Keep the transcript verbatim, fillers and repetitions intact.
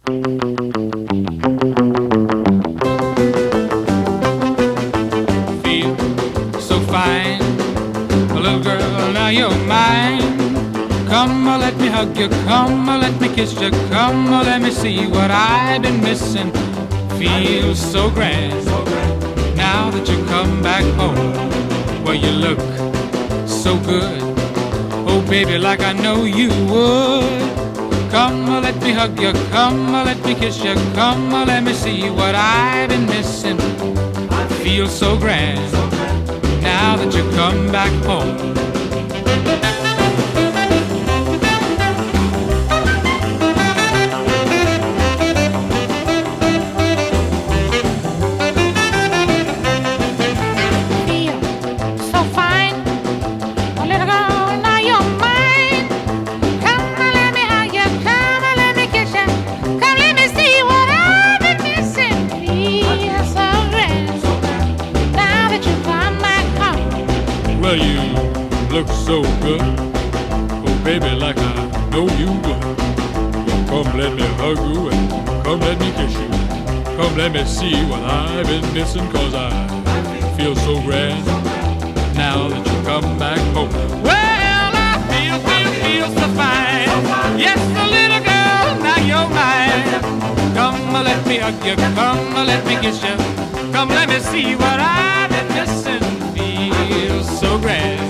Feel so fine, a little girl, now you're mine. Come on, let me hug you, come on, let me kiss you, come on, let me see what I've been missing. Feel so grand, now that you come back home. Well, you look so good, oh baby, like I know you would. Come on, let me hug you, come on, let me kiss you, come on, let me see what I've been missing. Feel so grand, now that you come back home. Well, you look so good, oh baby, like I know you would. Come let me hug you and come let me kiss you. Come let me see what I've been missing, cause I feel so grand now that you come back home. Well, I feel, feel, feel so fine. Yes, a little girl, now you're mine. Come let me hug you, come let me kiss you. Come let me see what I've been missing. Feel so grand